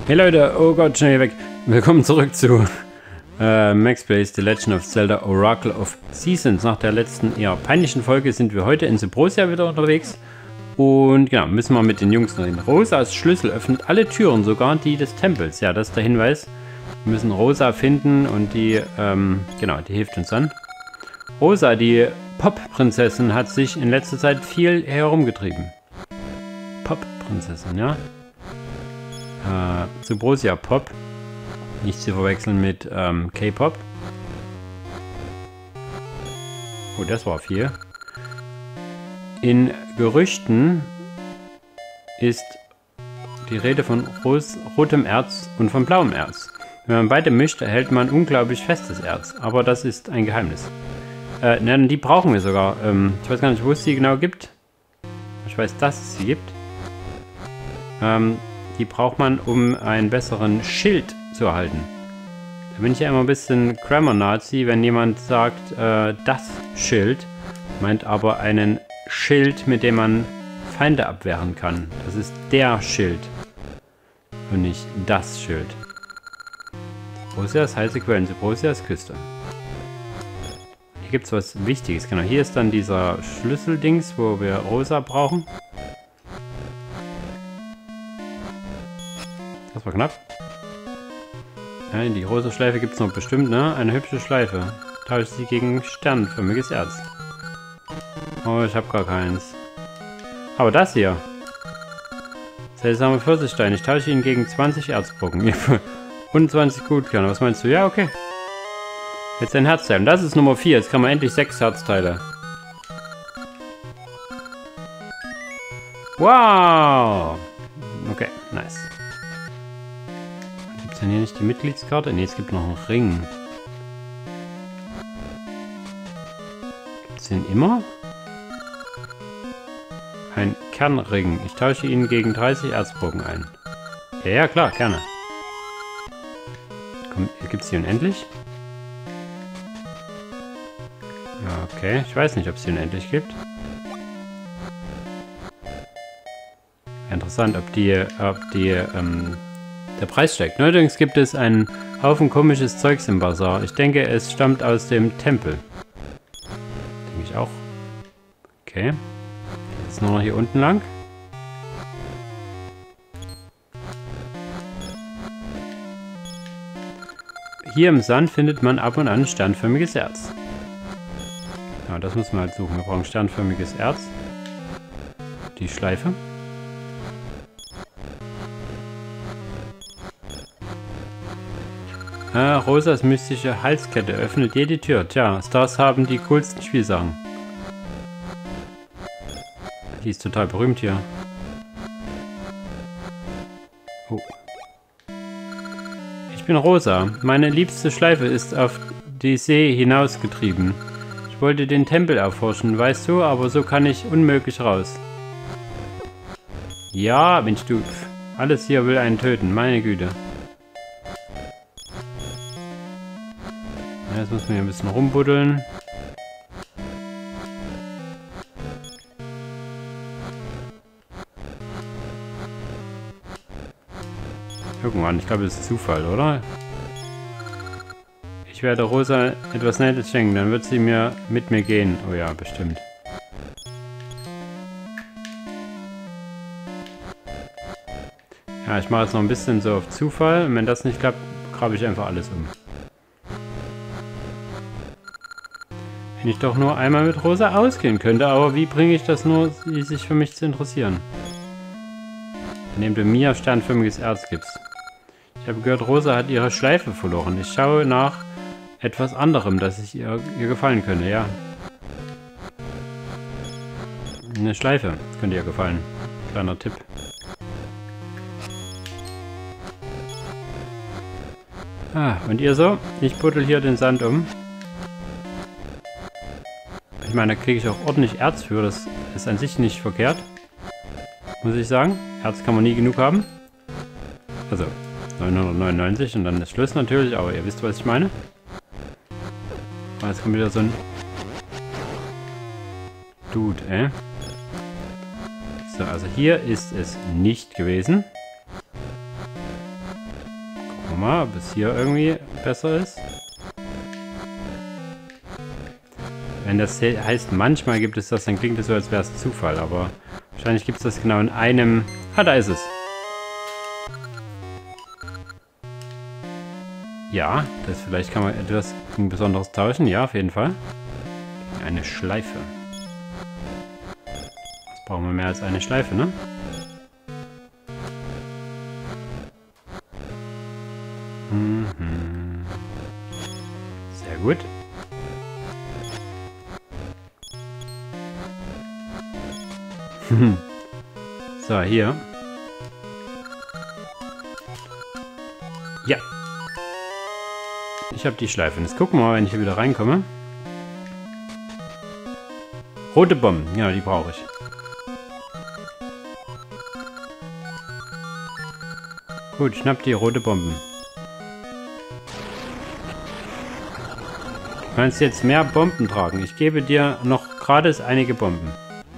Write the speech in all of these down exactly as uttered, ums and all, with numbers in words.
Hey Leute, oh Gott, schnell weg. Willkommen zurück zu äh, Max Plays The Legend of Zelda Oracle of Seasons. Nach der letzten eher peinlichen Folge sind wir heute in Subrosia wieder unterwegs. Und genau, müssen wir mit den Jungs noch reden. Rosas Schlüssel öffnet alle Türen, sogar die des Tempels. Ja, das ist der Hinweis. Wir müssen Rosa finden und die, ähm, genau, die hilft uns dann. Rosa, die Pop-Prinzessin, hat sich in letzter Zeit viel herumgetrieben. Pop-Prinzessin, ja. Äh, Subrosia Pop. Nicht zu verwechseln mit ähm, K-Pop. Oh, das war viel. In Gerüchten ist die Rede von Ros rotem Erz und von blauem Erz. Wenn man beide mischt, erhält man unglaublich festes Erz. Aber das ist ein Geheimnis. Äh, nein, die brauchen wir sogar. Ähm, ich weiß gar nicht, wo es sie genau gibt. Ich weiß, dass es sie gibt. Ähm, die braucht man, um einen besseren Schild zu erhalten. Da bin ich ja immer ein bisschen Grammar-Nazi, wenn jemand sagt, äh, das Schild, meint aber einen Schild, mit dem man Feinde abwehren kann. Das ist der Schild und nicht das Schild. Subrosias heiße Quellen, Subrosias Küste. Hier gibt es was Wichtiges. Genau, hier ist dann dieser Schlüsseldings, wo wir Rosa brauchen. Das war knapp. Ja, die rosa Schleife gibt es noch bestimmt, ne? Eine hübsche Schleife. Tausche sie gegen sternförmiges Erz. Oh, ich habe gar keins. Aber das hier. Seltsame Pfirsichstein. Ich tausche ihn gegen zwanzig Erzbrocken. Und zwanzig Gutkerne. Was meinst du? Ja, okay. Jetzt ein Herzteil. Und das ist Nummer vier. Jetzt kann man endlich sechs Herzteile. Wow! Okay, nice. Gibt es denn hier nicht die Mitgliedskarte? Ne, es gibt noch einen Ring. Gibt es den immer? Ein Kernring. Ich tausche ihn gegen dreißig Erzbrocken ein. Ja, ja, klar, gerne. Gibt es hier unendlich? Ja, okay. Ich weiß nicht, ob es hier unendlich gibt. Interessant, ob die, ob die, ähm, der Preis steigt. Neuerdings gibt es einen Haufen komisches Zeugs im Bazar. Ich denke, es stammt aus dem Tempel. Denke ich auch. Okay. Jetzt nur noch hier unten lang. Hier im Sand findet man ab und an sternförmiges Erz. Ja, das müssen wir halt suchen. Wir brauchen sternförmiges Erz. Die Schleife. Ah, Rosas mystische Halskette öffnet jede Tür. Tja, Stars haben die coolsten Spielsachen. Die ist total berühmt hier. Oh. Ich bin Rosa. Meine liebste Schleife ist auf die See hinausgetrieben. Ich wollte den Tempel erforschen, weißt du, aber so kann ich unmöglich raus. Ja, Mensch, du. Alles hier will einen töten, meine Güte. Jetzt müssen wir hier ein bisschen rumbuddeln. Irgendwann, ich glaube, das ist Zufall, oder? Ich werde Rosa etwas Nettes schenken, dann wird sie mir mit mir gehen. Oh ja, bestimmt. Ja, ich mache jetzt noch ein bisschen so auf Zufall. Und wenn das nicht klappt, grabe ich einfach alles um. Wenn ich doch nur einmal mit Rosa ausgehen könnte, aber wie bringe ich das nur, sie sich für mich zu interessieren? Indem du mir sternförmiges Erz gibst. Ich habe gehört, Rosa hat ihre Schleife verloren. Ich schaue nach etwas anderem, das ich ihr, ihr gefallen könnte, ja. Eine Schleife könnte ihr gefallen. Kleiner Tipp. Ah, und ihr so? Ich buddel hier den Sand um. Ich meine, da kriege ich auch ordentlich Erz für. Das ist an sich nicht verkehrt. Muss ich sagen. Erz kann man nie genug haben. Also neunhundertneunundneunzig und dann das Schluss natürlich, aber ihr wisst, was ich meine. Und jetzt kommt wieder so ein Dude, äh. So, also hier ist es nicht gewesen. wir mal, ob es hier irgendwie besser ist. Wenn das heißt, manchmal gibt es das, dann klingt es so, als wäre es Zufall, aber wahrscheinlich gibt es das genau in einem... Ah, da ist es. Ja, das vielleicht kann man etwas Besonderes tauschen. Ja, auf jeden Fall. Eine Schleife. Was brauchen wir mehr als eine Schleife, ne? Mhm. Sehr gut. So, hier. Ja. Ich habe die Schleife. Und jetzt gucken wir mal, wenn ich hier wieder reinkomme. Rote Bomben. Ja, die brauche ich. Gut, schnapp die rote Bomben. Du kannst jetzt mehr Bomben tragen. Ich gebe dir noch gratis einige Bomben.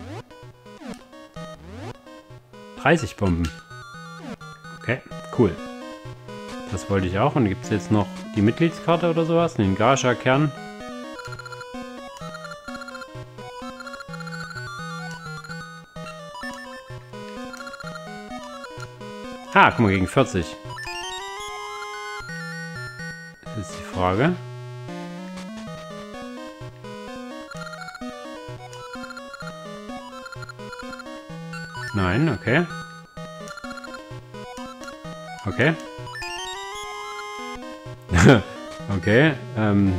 dreißig Bomben. Okay, cool. Das wollte ich auch. Und gibt es jetzt noch die Mitgliedskarte oder sowas? Den Gacha-Kern. Ah, guck mal, gegen vierzig. Das ist die Frage. Nein, okay. Okay. Okay, ähm.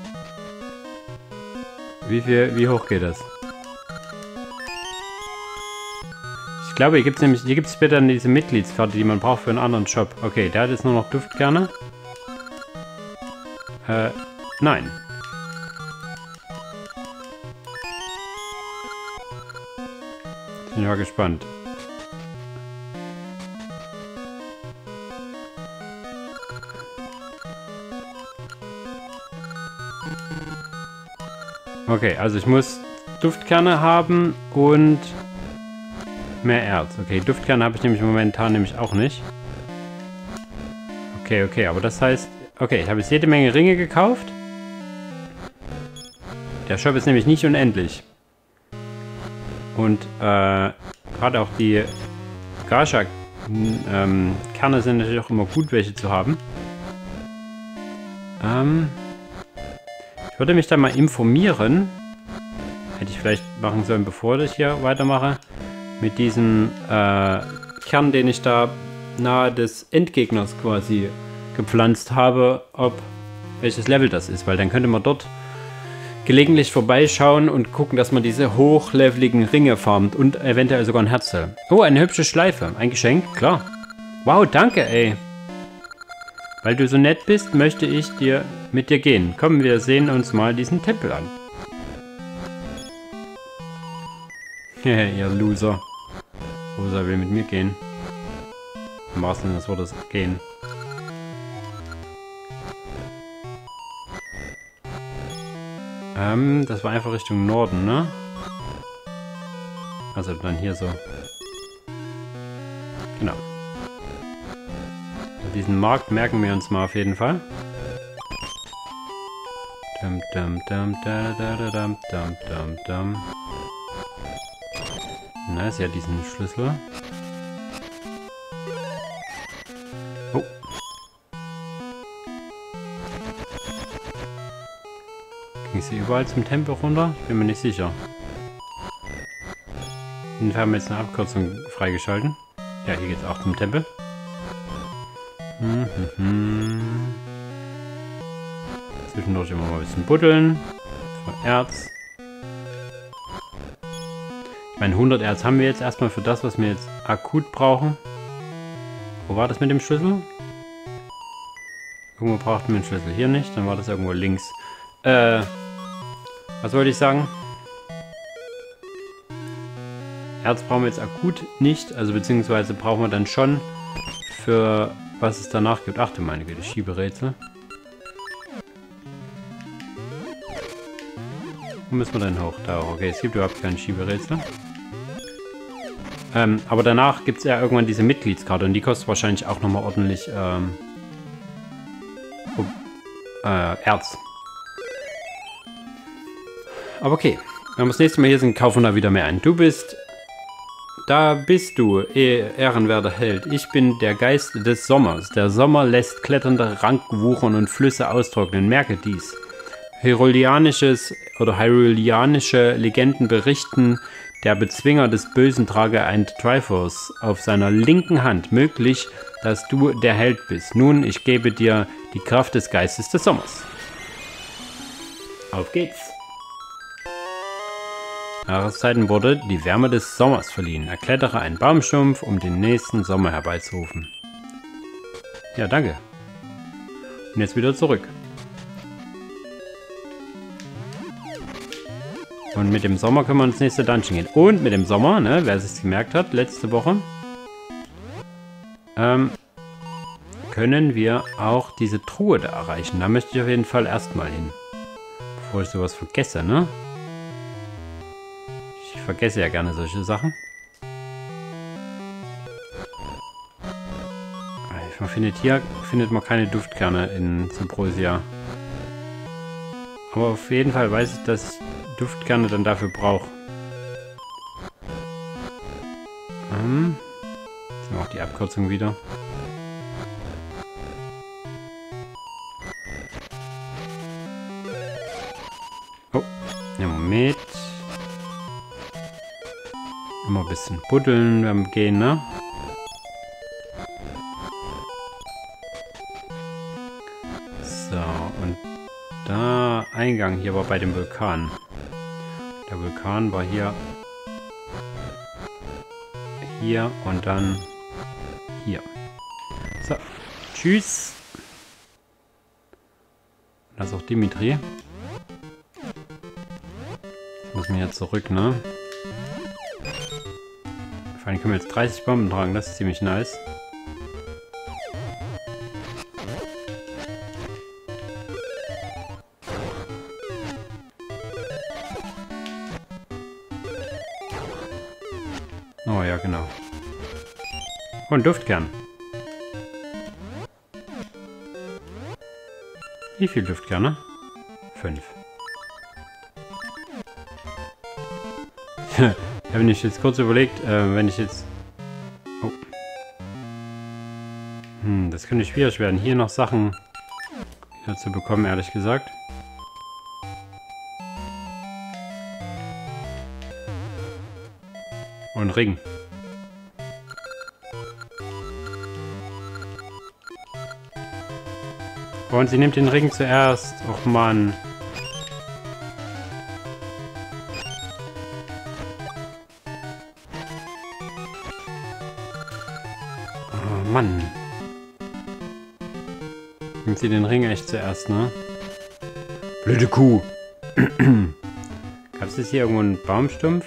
Wie viel, wie hoch geht das? Ich glaube, hier gibt es nämlich, hier gibt es später diese Mitgliedskarte, die man braucht für einen anderen Shop. Okay, der hat jetzt nur noch Duftkerne. Äh, nein. Bin ich mal gespannt. Okay, also ich muss Duftkerne haben und mehr Erz. Okay, Duftkerne habe ich nämlich momentan nämlich auch nicht. Okay, okay, aber das heißt... Okay, ich habe jetzt jede Menge Ringe gekauft. Der Shop ist nämlich nicht unendlich. Und äh, gerade auch die Gacha ähm, Kerne sind natürlich auch immer gut, welche zu haben. Ähm, ich würde mich da mal informieren. Hätte ich vielleicht machen sollen, bevor ich hier weitermache. Mit diesem äh, Kern, den ich da nahe des Endgegners quasi gepflanzt habe, ob welches Level das ist. Weil dann könnte man dort gelegentlich vorbeischauen und gucken, dass man diese hochleveligen Ringe farmt und eventuell sogar ein Herzteil. Oh, eine hübsche Schleife. Ein Geschenk, klar. Wow, danke, ey. Weil du so nett bist, möchte ich dir mit dir gehen. Komm, wir sehen uns mal diesen Tempel an. Hehe, ihr Loser. Rosa will mit mir gehen. Im wahrsten Sinne des Wortes gehen. Ähm, das war einfach Richtung Norden, ne? Also dann hier so. Genau. Diesen Markt merken wir uns mal auf jeden Fall. Dum, dum, dum, da, da, da, dum, dum, dum, dum. Na, ist ja diesen Schlüssel. Oh. Ging sie überall zum Tempel runter? Ich bin mir nicht sicher. Wir haben jetzt eine Abkürzung freigeschalten. Ja, hier geht es auch zum Tempel. Hm, hm, hm. Zwischendurch immer mal ein bisschen buddeln. Von Erz. Ich meine, hundert Erz haben wir jetzt erstmal für das, was wir jetzt akut brauchen. Wo war das mit dem Schlüssel? Irgendwo brauchten wir den Schlüssel. Hier nicht, dann war das irgendwo links. Äh, was wollte ich sagen? Erz brauchen wir jetzt akut nicht, also beziehungsweise brauchen wir dann schon für was es danach gibt. Ach du meine Güte, Schieberätsel. Wo müssen wir denn hoch? Da auch. Okay, es gibt überhaupt kein Schieberätsel. Ähm, aber danach gibt es ja irgendwann diese Mitgliedskarte und die kostet wahrscheinlich auch nochmal ordentlich ähm, äh, Erz. Aber okay. Wenn wir das nächste Mal hier sind, kaufen wir da wieder mehr ein. Du bist... Da bist du, ehrenwerter Held. Ich bin der Geist des Sommers. Der Sommer lässt kletternde Ranken wuchern und Flüsse austrocknen. Merke dies. Hyruleanisches oder hyruleanische Legenden berichten, der Bezwinger des Bösen trage ein Triforce auf seiner linken Hand. Möglich, dass du der Held bist. Nun, ich gebe dir die Kraft des Geistes des Sommers. Auf geht's. Jahreszeiten wurde die Wärme des Sommers verliehen. Erklettere einen Baumstumpf, um den nächsten Sommer herbeizurufen. Ja, danke. Und jetzt wieder zurück. Und mit dem Sommer können wir ins nächste Dungeon gehen. Und mit dem Sommer, ne, wer es gemerkt hat, letzte Woche, ähm, können wir auch diese Truhe da erreichen. Da möchte ich auf jeden Fall erstmal hin. Bevor ich sowas vergesse, ne? Ich vergesse ja gerne solche Sachen. Man findet hier findet man keine Duftkerne in Subrosia. Aber auf jeden Fall weiß ich, dass ich Duftkerne dann dafür brauche. Ähm, jetzt haben wir auch die Abkürzung wieder. Oh, ja, Moment. Immer ein bisschen buddeln beim Gehen, ne? So, und da Eingang hier war bei dem Vulkan. Der Vulkan war hier. Hier und dann hier. So, tschüss. Das ist auch Dimitri. Jetzt müssen wir jetzt zurück, ne? Vor allem können wir jetzt dreißig Bomben tragen, das ist ziemlich nice. Oh ja, genau. Und Duftkern. Wie viel Duftkerne? Fünf. Ja, wenn ich jetzt kurz überlegt, äh, wenn ich jetzt... Oh. Hm, das könnte schwierig werden, hier noch Sachen wieder zu bekommen, ehrlich gesagt. Und Ring. Und sie nimmt den Ring zuerst. Och Mann. Oh Mann. Nimmt sie den Ring echt zuerst, ne? Blöde Kuh. Gab es jetzt hier irgendwo einen Baumstumpf?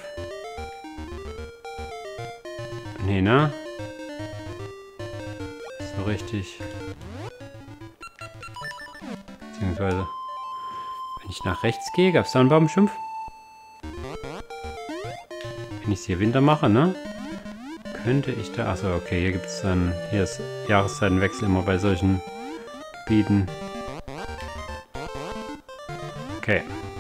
Nee, ne? So richtig. Beziehungsweise, wenn ich nach rechts gehe, gab es da einen Baumstumpf? Wenn ich es hier Winter mache, ne? Könnte ich da... Achso, okay, hier gibt es dann... Hier ist Jahreszeitenwechsel immer bei solchen Gebieten. Okay.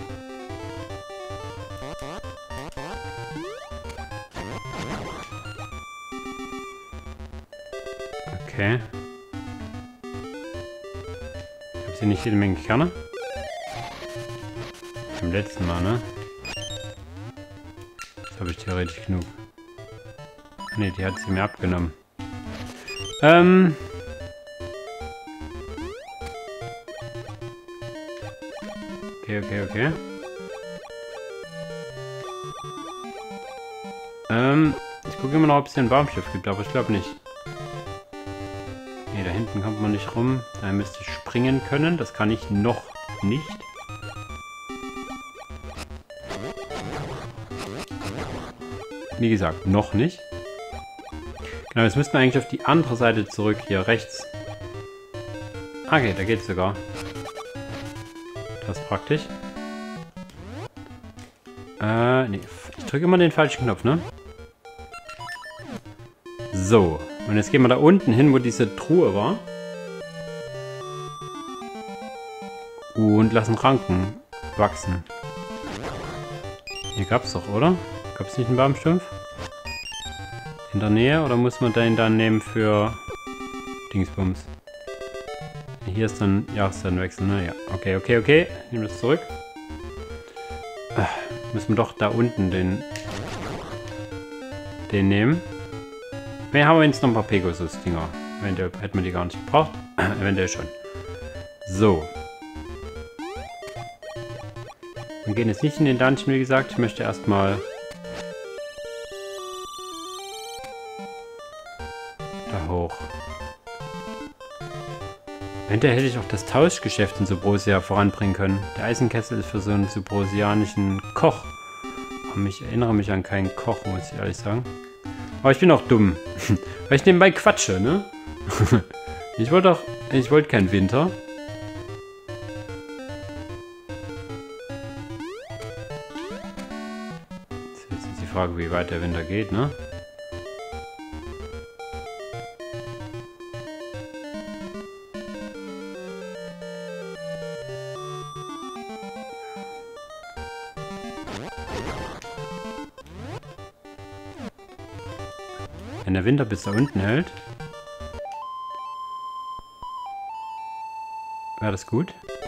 Okay. Ich habe hier nicht jede Menge Kerne. Beim letzten Mal, ne? Jetzt habe ich theoretisch genug. Ne, die hat sie mir abgenommen. Ähm. Okay, okay, okay. Ähm, ich gucke immer noch, ob es hier ein Baumschiff gibt, aber ich glaube nicht. Ne, da hinten kommt man nicht rum. Da müsste ich springen können. Das kann ich noch nicht. Wie gesagt, noch nicht. Genau, jetzt müssten wir eigentlich auf die andere Seite zurück. Hier rechts. Okay, da geht's sogar. Das ist praktisch. Äh, nee. Ich drücke immer den falschen Knopf, ne? So. Und jetzt gehen wir da unten hin, wo diese Truhe war. Und lassen Ranken wachsen. Hier gab's doch, oder? Gab's nicht einen Baumstumpf? In der Nähe? Oder muss man den dann nehmen für Dingsbums? Hier ist dann Jahreszeitenwechsel, ne? Ja. Okay, okay, okay. Ich nehme das zurück. Ach, müssen wir doch da unten den den nehmen. Wir haben jetzt noch ein paar Pegasus-Dinger. Eventuell hätten wir die gar nicht gebraucht. Eventuell schon. So. Wir gehen jetzt nicht in den Dungeon, wie gesagt. Ich möchte erstmal da hoch. Eventuell hätte ich auch das Tauschgeschäft in Subrosia voranbringen können. Der Eisenkessel ist für so einen subrosianischen Koch. Aber ich erinnere mich an keinen Koch, muss ich ehrlich sagen. Aber ich bin auch dumm. Weil ich nebenbei quatsche, ne? Ich wollte doch... Ich wollte keinen Winter. Jetzt ist die Frage, wie weit der Winter geht, ne? Wenn der Winter bis da unten hält, wäre das gut.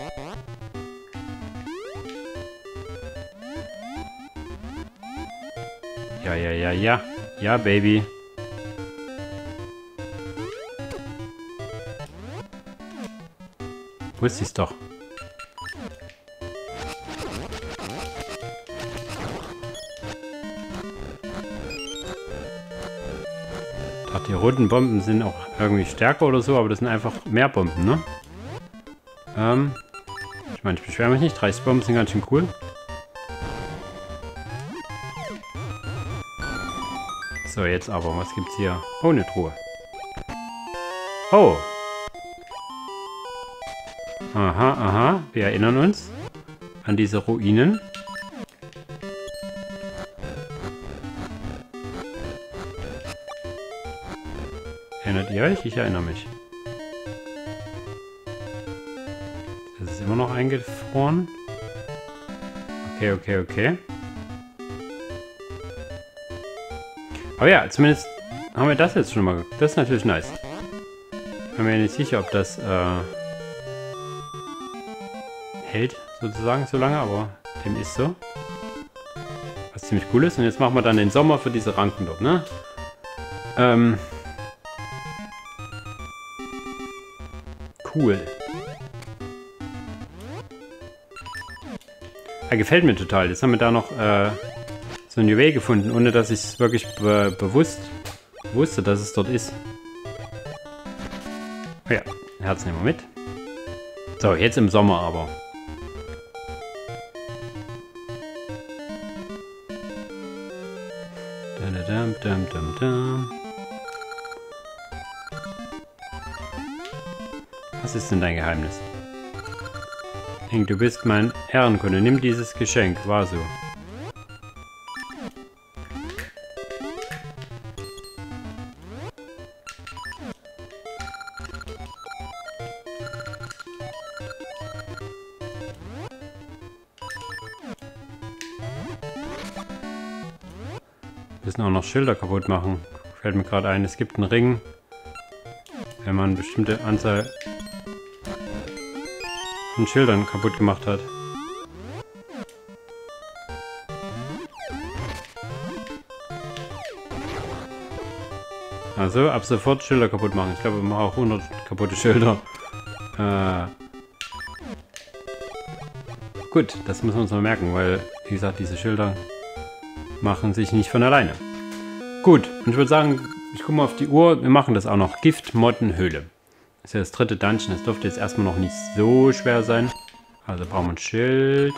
Ja, ja, ja, ja. Ja, Baby. Wusste ich's doch. Die roten Bomben sind auch irgendwie stärker oder so, aber das sind einfach mehr Bomben, ne? Ähm, ich meine, ich beschwere mich nicht. dreißig Bomben sind ganz schön cool. So, jetzt aber. Was gibt's hier? Oh, eine Truhe. Oh. Aha, aha. Wir erinnern uns an diese Ruinen. Erinnert ihr euch? Ich erinnere mich. Das ist immer noch eingefroren. Okay, okay, okay. Aber ja, zumindest haben wir das jetzt schon mal. Das ist natürlich nice. Ich bin mir nicht sicher, ob das äh, hält, sozusagen, so lange, aber dem ist so. Was ziemlich cool ist. Und jetzt machen wir dann den Sommer für diese Ranken dort, ne? Ähm... Cool. Er gefällt mir total. Jetzt haben wir da noch äh, so ein Juwel gefunden, ohne dass ich es wirklich be bewusst wusste, dass es dort ist. Oh ja, Herz nehmen wir mit. So, jetzt im Sommer aber. Dum, dum, dum, dum. Was ist denn dein Geheimnis? Ing, du bist mein Ehrenkunde. Nimm dieses Geschenk. War so. Wir müssen auch noch Schilder kaputt machen. Fällt mir gerade ein. Es gibt einen Ring. Wenn man eine bestimmte Anzahl von Schildern kaputt gemacht hat. Also ab sofort Schilder kaputt machen. Ich glaube, wir machen auch hundert kaputte Schilder. Äh Gut, das müssen wir uns mal merken, weil, wie gesagt, diese Schilder machen sich nicht von alleine. Gut, und ich würde sagen, ich gucke mal auf die Uhr. Wir machen das auch noch. Giftmottenhöhle. Das ist ja das dritte Dungeon. Das dürfte jetzt erstmal noch nicht so schwer sein. Also brauchen wir ein Schild.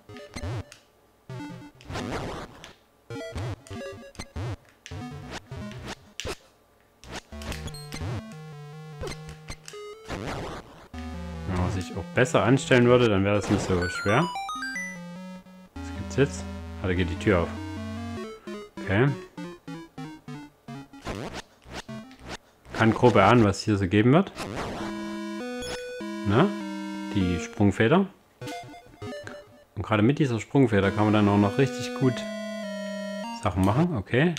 Wenn man sich auch besser anstellen würde, dann wäre das nicht so schwer. Was gibt's jetzt? Ah, da geht die Tür auf. Okay. Kann grob erahnen, was hier so geben wird. Na? Die Sprungfeder. gerade mit dieser Sprungfeder kann man dann auch noch richtig gut Sachen machen. Okay.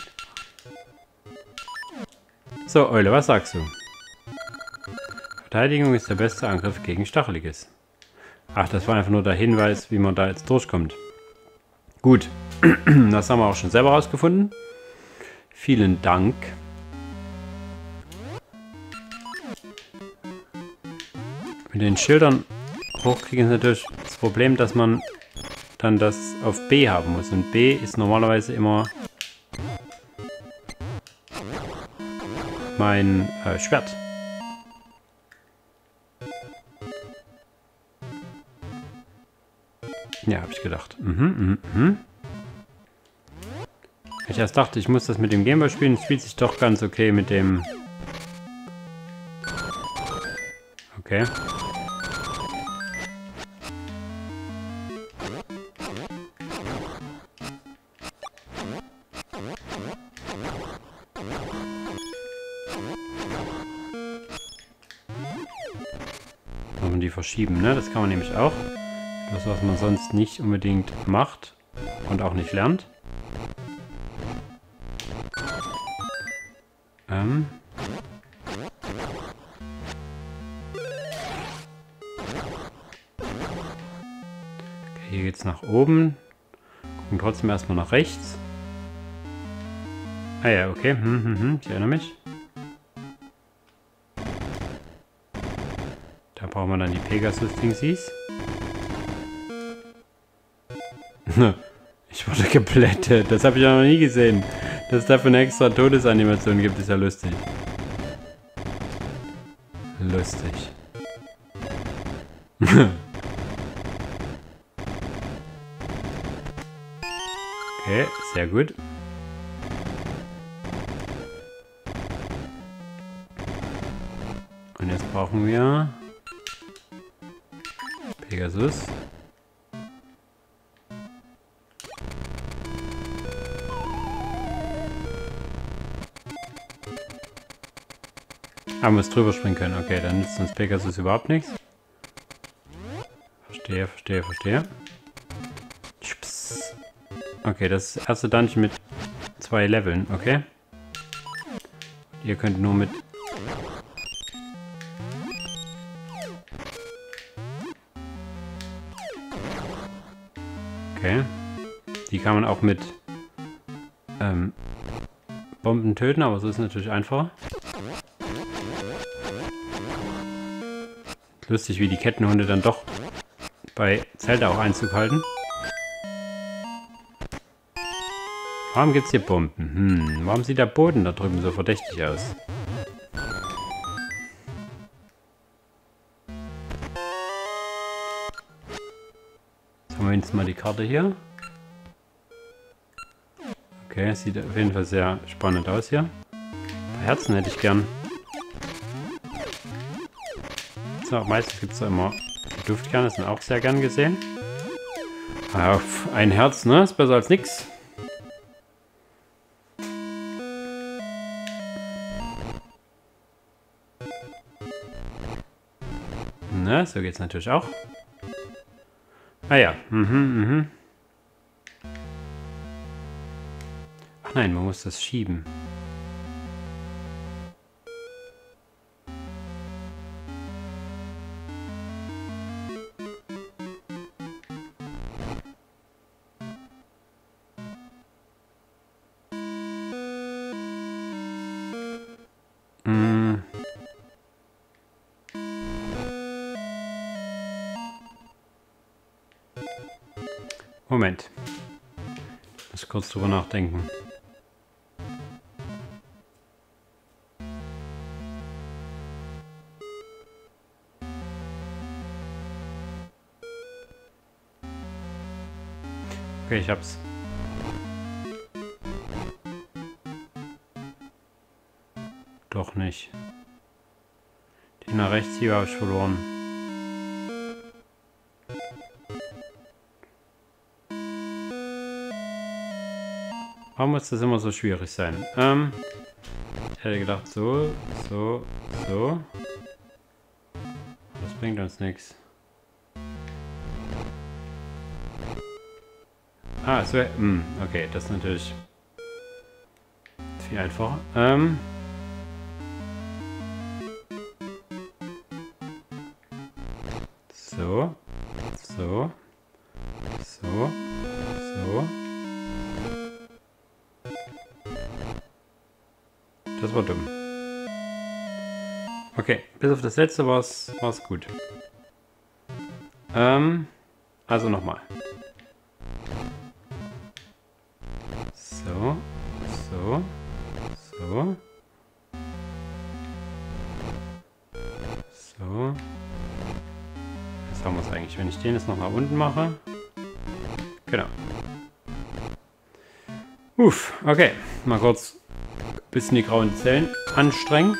So, Eule, was sagst du? Verteidigung ist der beste Angriff gegen Stacheliges. Ach, das war einfach nur der Hinweis, wie man da jetzt durchkommt. Gut, das haben wir auch schon selber rausgefunden. Vielen Dank. Mit den Schildern hochkriegen ist natürlich das Problem, dass man dann das auf B haben muss. Und B ist normalerweise immer mein äh, Schwert. Ja, habe ich gedacht. Mhm, mhm, mhm. Ich erst dachte, ich muss das mit dem Gameboy spielen. Es spielt sich doch ganz okay mit dem... Okay. Kann man die verschieben, ne? Das kann man nämlich auch. Das, was man sonst nicht unbedingt macht und auch nicht lernt. Ähm. Okay, hier geht's nach oben. Gucken trotzdem erstmal nach rechts. Ah ja, okay. Hm, hm, hm. Ich erinnere mich. Da brauchen wir dann die Pegasus-Dingsies. Ich wurde geplättet. Das habe ich ja noch nie gesehen. Dass es dafür eine extra Todesanimation gibt, ist ja lustig. Lustig. Okay, sehr gut. Und jetzt brauchen wir Pegasus. Ah, man muss drüber springen können. Okay, dann nützt uns Pegasus überhaupt nichts. Verstehe, verstehe, verstehe. Okay, das ist das erste Dungeon mit zwei Leveln, okay. Ihr könnt nur mit... Okay. Die kann man auch mit ähm, Bomben töten, aber so ist es natürlich einfacher. Lustig, wie die Kettenhunde dann doch bei Zelda auch Einzug halten. Warum gibt es hier Bomben? Hm, warum sieht der Boden da drüben so verdächtig aus? Jetzt haben wir jetzt mal die Karte hier. Okay, sieht auf jeden Fall sehr spannend aus hier. Ein paar Herzen hätte ich gern. So, meistens gibt es da immer Duftkerne, das sind auch sehr gern gesehen. Auf ein Herz, ne? Ist besser als nix. Ne, so geht's natürlich auch. Ah ja, mhm, mhm. Ach nein, man muss das schieben. Moment. Ich muss kurz drüber nachdenken. Okay, ich hab's. Doch nicht. Die nach rechts hier habe ich verloren. Warum muss das immer so schwierig sein? Ähm, ich hätte gedacht, so, so, so. Das bringt uns nichts. Ah, so. Mh, okay, das ist natürlich viel einfacher. Ähm. So. So. So. So. Das war dumm. Okay, bis auf das letzte war es gut. Ähm, also nochmal. So, so, so. So. Jetzt haben wir es eigentlich, wenn ich den jetzt noch nach unten mache. Genau. Uff, okay. Mal kurz ein bisschen die grauen Zellen anstrengen.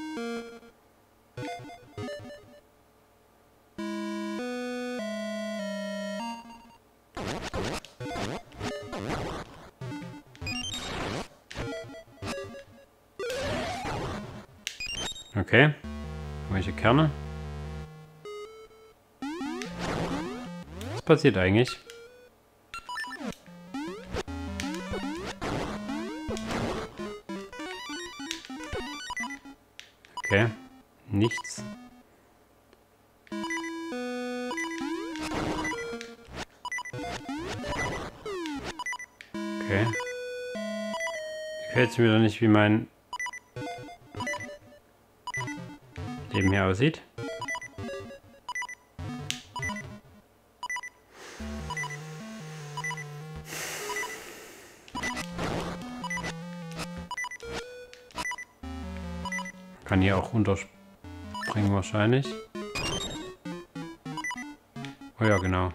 Okay. Welche Kerne? Was passiert eigentlich? Okay. Nichts. Okay. Gefällt es mir doch nicht, wie mein Leben hier aussieht. Kann hier auch runterspringen wahrscheinlich. Oh ja, genau.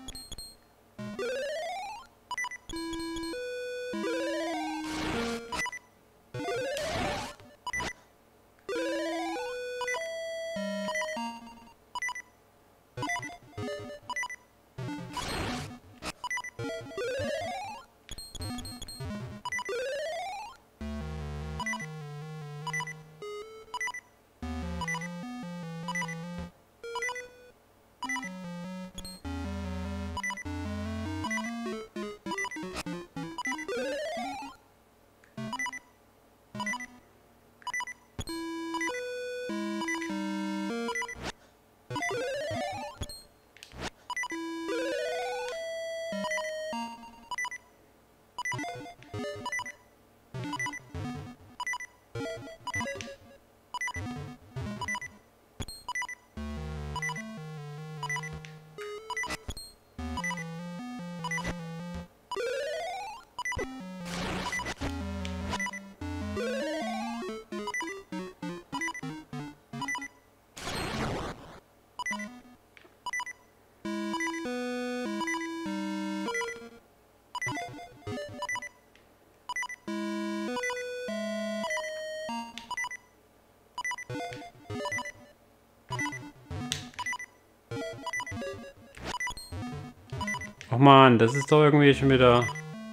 Ach man, das ist doch irgendwie schon wieder...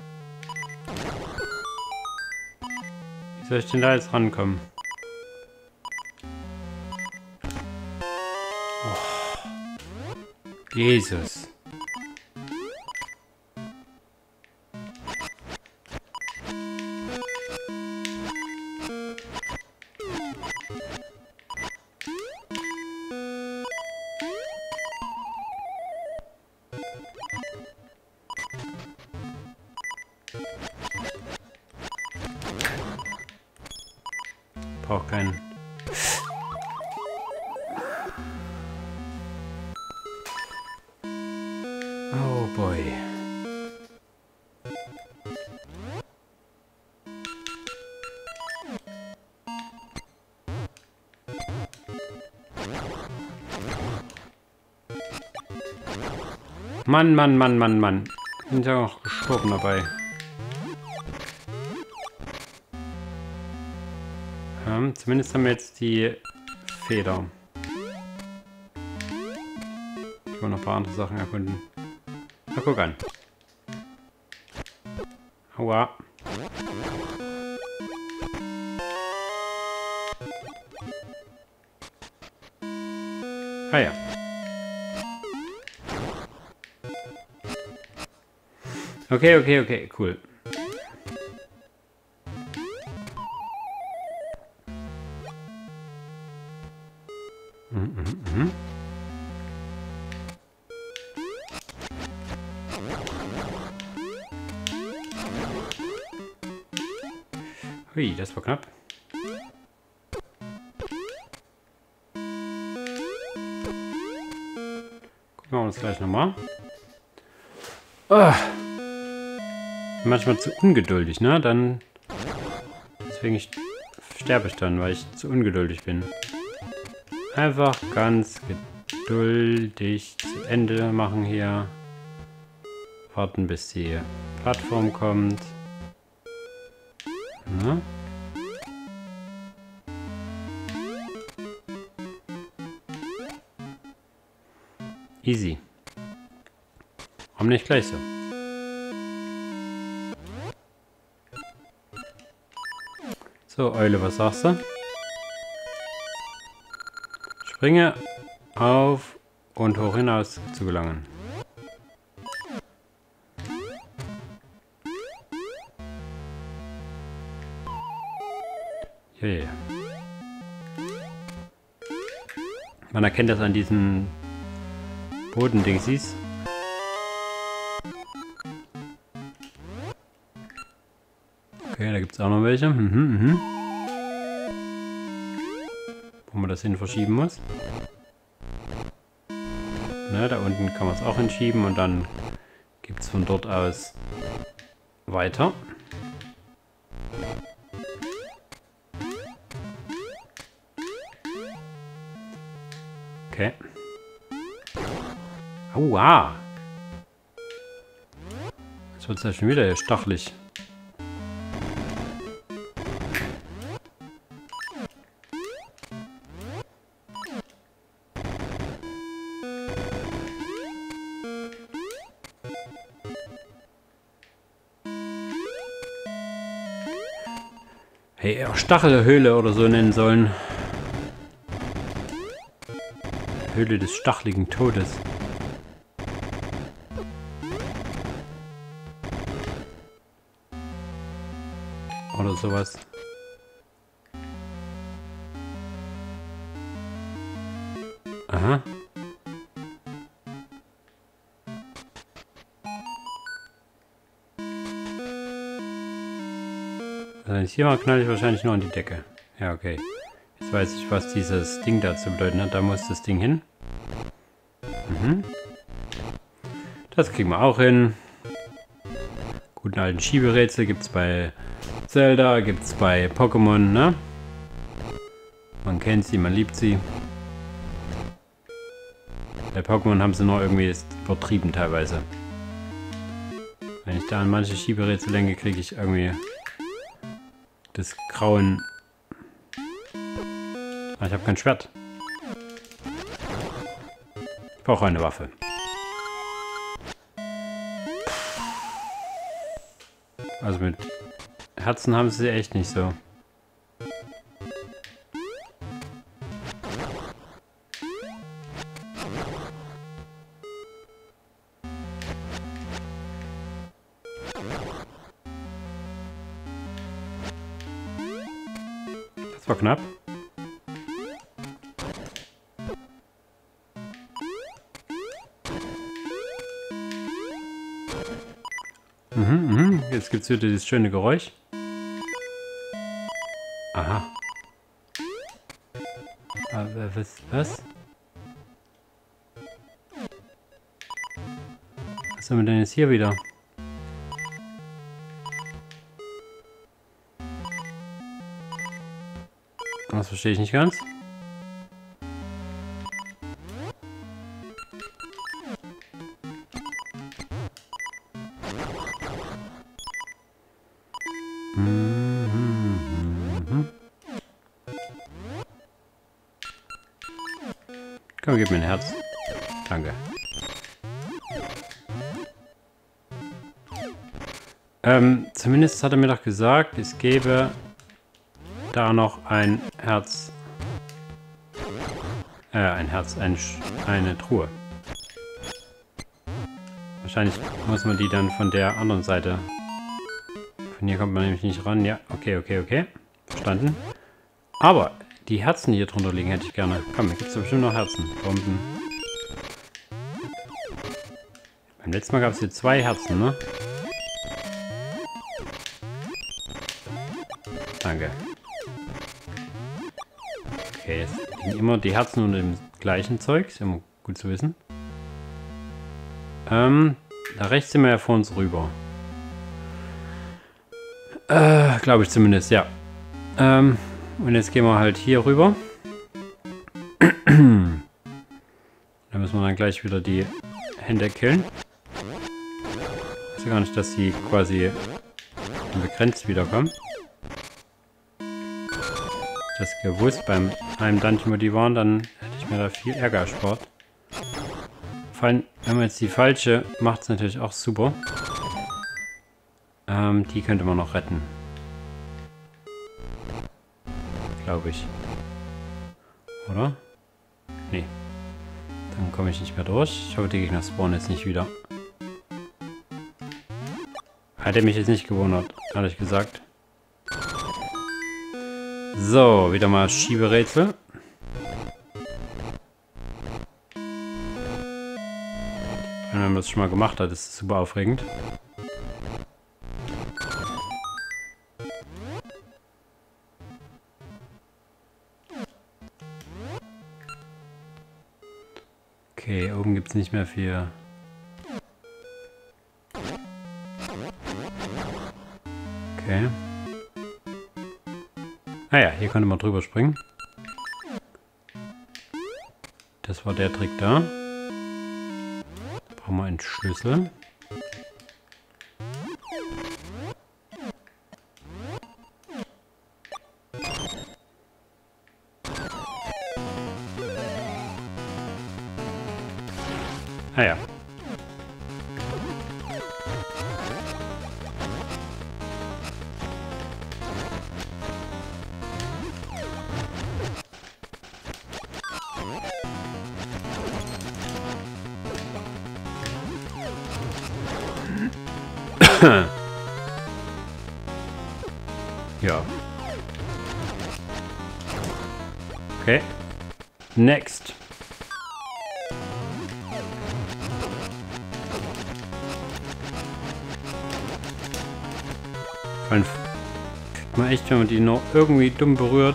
Wie soll ich denn da jetzt rankommen? Oh. Jesus. Braucht keinen. Oh boy. Mann, Mann, Mann, Mann, Mann. Sind ja auch gestorben dabei. Ähm, zumindest haben wir jetzt die Feder. Ich will noch ein paar andere Sachen erkunden. Na, guck an. Aua. Ah ja. Okay, okay, okay, cool. Mhm, mhm, mhm. Hui, das war knapp. Gucken wir uns gleich nochmal. Oh. Manchmal zu ungeduldig, ne? Dann. Deswegen ich, sterbe ich dann, weil ich zu ungeduldig bin. Einfach ganz geduldig zu Ende machen hier. Warten, bis die Plattform kommt. Ne? Easy. Warum nicht gleich so? So, Eule, was sagst du? Springe auf und hoch hinaus zu gelangen. Ja, ja, ja. Man erkennt das an diesen Bodendingsies. Okay, da gibt es auch noch welche. Mhm, mhm. Wo man das hin verschieben muss. Ne, da unten kann man es auch hinschieben und dann gibt es von dort aus weiter. Okay. Aua! Jetzt wird es ja schon wieder hier stachelig. Hey, auch Stachelhöhle oder so nennen sollen. Höhle des stacheligen Todes. Oder sowas. Aha. Wenn ich hier mal knall ich wahrscheinlich nur an die Decke. Ja, okay. Jetzt weiß ich, was dieses Ding da zu bedeuten hat. Da muss das Ding hin. Mhm. Das kriegen wir auch hin. Guten alten Schieberätsel gibt es bei Zelda, gibt es bei Pokémon, ne? Man kennt sie, man liebt sie. Bei Pokémon haben sie nur irgendwie übertrieben teilweise. Wenn ich da an manche Schieberätsel denke, kriege ich irgendwie das Grauen. Ah, ich habe kein Schwert. Ich brauche eine Waffe. Also mit Herzen haben sie echt nicht so. Das war knapp. Mhm, mhm. Jetzt gibt es wieder dieses schöne Geräusch. Aha. Aber was? Was? Was haben wir denn jetzt hier wieder? Das verstehe ich nicht ganz. Komm, gib mir ein Herz. Danke. Ähm, zumindest hat er mir doch gesagt, es gäbe da noch ein Herz. Äh, ein Herz, ein, eine Truhe. Wahrscheinlich muss man die dann von der anderen Seite. Von hier kommt man nämlich nicht ran. Ja, okay, okay, okay. Verstanden. Aber die Herzen, die hier drunter liegen, hätte ich gerne. Komm, hier gibt es bestimmt noch Herzen. Bomben. Beim letzten Mal gab es hier zwei Herzen, ne? Danke. Okay, jetzt liegen immer die Herzen unter dem gleichen Zeug. Ist immer gut zu wissen. Ähm, da rechts sind wir ja vor uns rüber. Äh, glaube ich zumindest, ja. Ähm, und jetzt gehen wir halt hier rüber. Da müssen wir dann gleich wieder die Hände killen. Ich weiß gar nicht, dass sie quasi begrenzt wiederkommen. Das gewusst beim einem Dungeon, wo die waren, dann hätte ich mir da viel Ärger erspart. Vor allem, wenn man jetzt die falsche macht, es natürlich auch super. Ähm, die könnte man noch retten. Glaube ich. Oder? Nee. Dann komme ich nicht mehr durch. Ich hoffe, die Gegner spawnen jetzt nicht wieder. Hätte mich jetzt nicht gewundert, ehrlich gesagt. So, wieder mal Schieberätsel. Wenn man das schon mal gemacht hat, ist es super aufregend. Okay, oben gibt es nicht mehr viel. Okay. Ah ja, hier konnte man drüber springen. Das war der Trick da. Da brauchen wir einen Schlüssel. Ah ja. Ja. Okay. Next. Kriegt man echt, wenn man die noch irgendwie dumm berührt.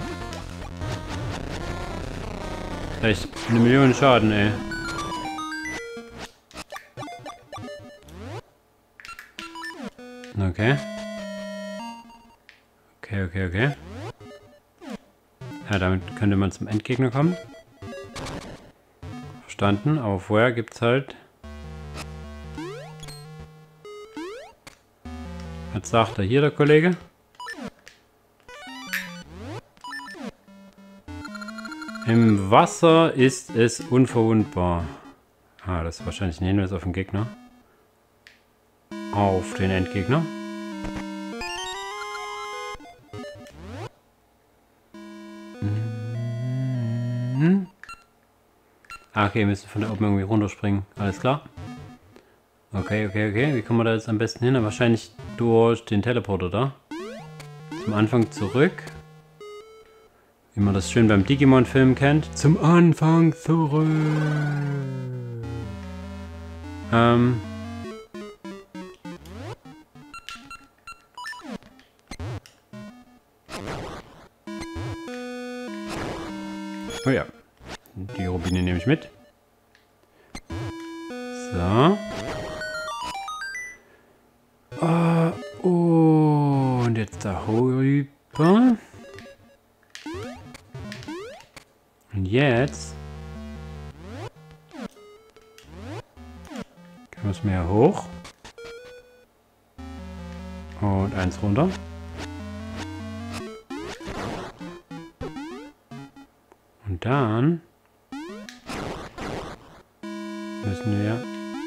Vielleicht eine Million Schaden, ey. Okay. Okay, okay, okay. Ja, damit könnte man zum Endgegner kommen. Verstanden. Aber vorher gibt es halt... Was sagt er hier, der Kollege? Im Wasser ist es unverwundbar. Ah, das ist wahrscheinlich ein Hinweis auf den Gegner. Auf den Endgegner. Mhm. Ah, okay, wir müssen von da oben irgendwie runterspringen. Alles klar. Okay, okay, okay. Wie kommen wir da jetzt am besten hin? Wahrscheinlich durch den Teleporter da. Zum Anfang zurück. Wie man das schön beim Digimon-Film kennt. Zum Anfang zurück. Ähm... Oh ja, die Rubine nehme ich mit. So. Uh, und jetzt da rüber. Und jetzt können wir es mehr hoch. Und eins runter. Und dann müssen wir...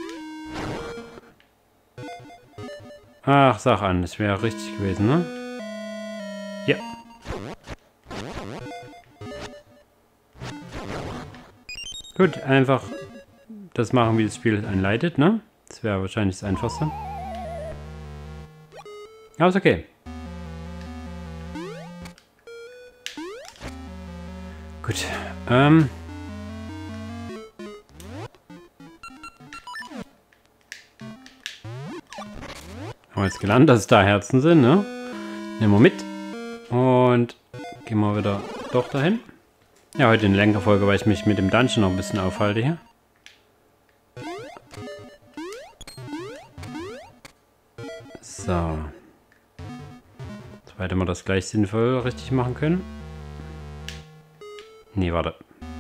Ach, sag an, das wäre richtig gewesen, ne? Ja. Gut, einfach das machen, wie das Spiel es einleitet, ne? Das wäre wahrscheinlich das Einfachste. Aber ist okay. Gut. Ähm. Haben wir jetzt gelernt, dass es da Herzen sind, ne? Nehmen wir mit. Und gehen wir wieder doch dahin. Ja, heute in der Lenkerfolge, weil ich mich mit dem Dungeon noch ein bisschen aufhalte hier. So. Soweit wir das gleich sinnvoll richtig machen können. Nee, warte.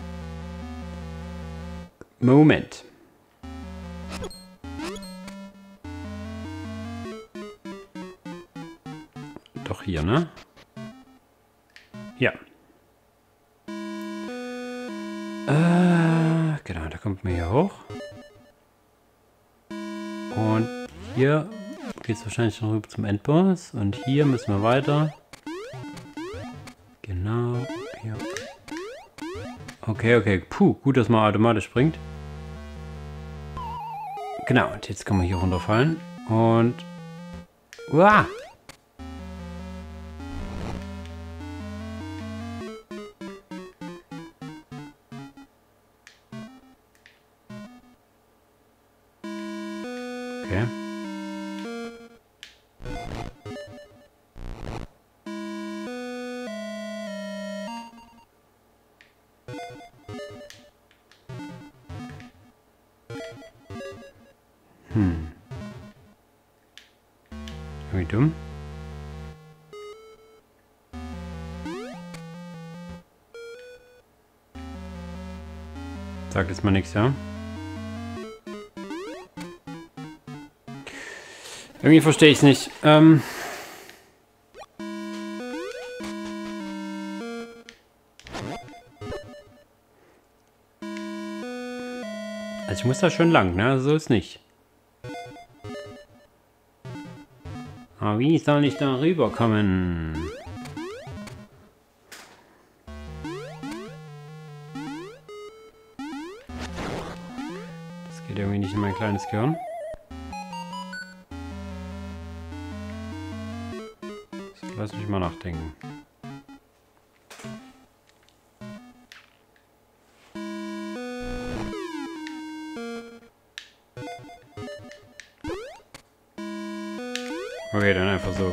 Moment. Doch hier, ne? Ja. Äh, genau, da kommt man hier hoch. Und hier geht es wahrscheinlich noch rüber zum Endboss. Und hier müssen wir weiter. Genau, hier. Okay, okay. Puh, gut, dass man automatisch springt. Genau, und jetzt kann man hier runterfallen. Und... Uah! Okay. Hm. Wie dumm. Sagt jetzt mal nichts, ja? Irgendwie verstehe ich es nicht. Ähm also ich muss da schon lang, ne? So ist nicht. Aber wie soll ich da rüberkommen? Das geht irgendwie nicht in mein kleines Gehirn. Lass mich mal nachdenken. Okay, dann einfach so.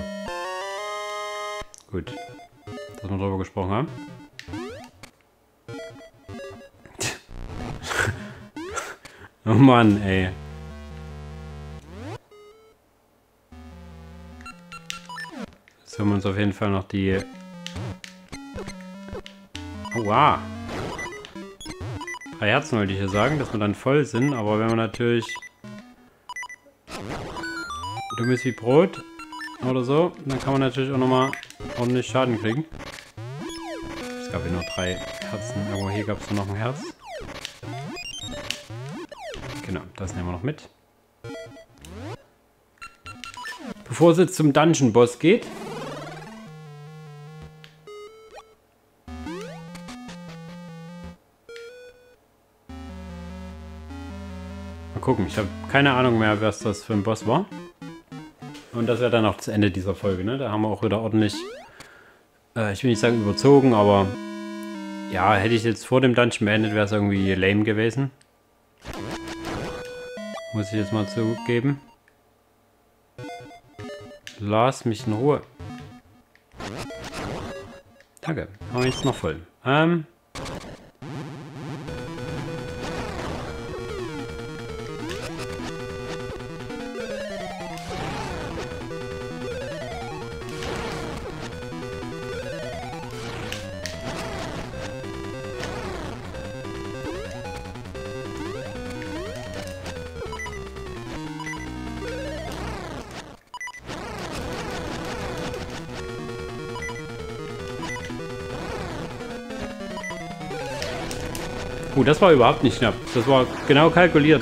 Gut. Dass wir darüber gesprochen haben. Oh Mann, ey. Jetzt haben wir uns auf jeden Fall noch die... Oh, wow. Drei Herzen wollte ich hier sagen, dass wir dann voll sind, aber wenn wir natürlich... dumm ist wie Brot oder so, dann kann man natürlich auch nochmal ordentlich Schaden kriegen. Es gab hier nur drei Herzen. Irgendwo hier gab es noch ein Herz. Genau, das nehmen wir noch mit. Bevor es jetzt zum Dungeon-Boss geht. Mal gucken, ich habe keine Ahnung mehr, was das für ein Boss war. Und das wäre dann auch das Ende dieser Folge, ne? Da haben wir auch wieder ordentlich, äh, ich will nicht sagen überzogen, aber ja, hätte ich jetzt vor dem Dungeon beendet, wäre es irgendwie lame gewesen. Muss ich jetzt mal zugeben. Lass mich in Ruhe. Danke, haben wir jetzt noch voll. Ähm... Uh, das war überhaupt nicht knapp. Das war genau kalkuliert.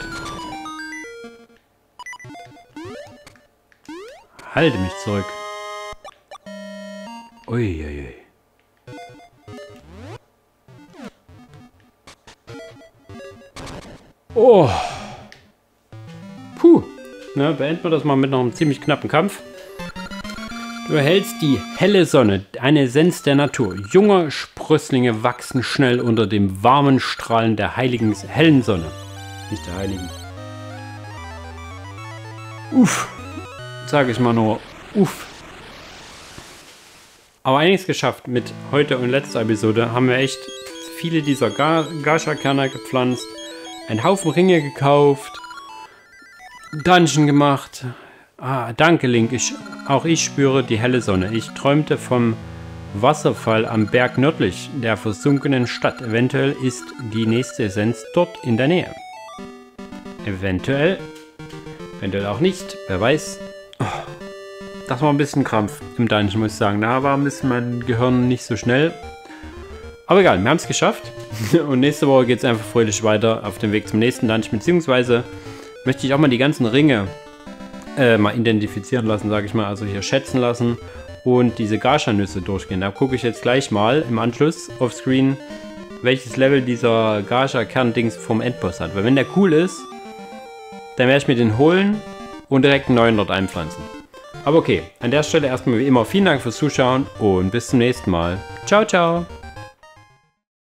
Halte mich zurück. Uiuiui. Oh. Puh. Ne, beenden wir das mal mit noch einem ziemlich knappen Kampf. Du erhältst die helle Sonne, eine Essenz der Natur. Junge Sprösslinge wachsen schnell unter dem warmen Strahlen der heiligen, hellen Sonne. Nicht der heiligen. Uff. Sage ich mal nur. Uff. Aber einiges geschafft. Mit heute und letzter Episode haben wir echt viele dieser Gacha-Kerne gepflanzt. Einen Haufen Ringe gekauft. Dungeon gemacht. Ah, danke Link. Ich, auch ich spüre die helle Sonne. Ich träumte vom Wasserfall am Berg nördlich der versunkenen Stadt. Eventuell ist die nächste Essenz dort in der Nähe. Eventuell. Eventuell auch nicht. Wer weiß. Oh, das war ein bisschen Krampf im Dungeon, muss ich sagen. Da war ein bisschen mein Gehirn nicht so schnell. Aber egal, wir haben es geschafft. Und nächste Woche geht es einfach fröhlich weiter auf dem Weg zum nächsten Dungeon. Beziehungsweise möchte ich auch mal die ganzen Ringe äh, mal identifizieren lassen, sage ich mal. Also hier schätzen lassen und diese Gacha-Nüsse durchgehen. Da gucke ich jetzt gleich mal im Anschluss auf Screen, welches Level dieser Gacha-Kern-Dings vom Endboss hat. Weil wenn der cool ist, dann werde ich mir den holen und direkt einen neuen dort einpflanzen. Aber okay, an der Stelle erstmal wie immer vielen Dank fürs Zuschauen und bis zum nächsten Mal. Ciao, ciao!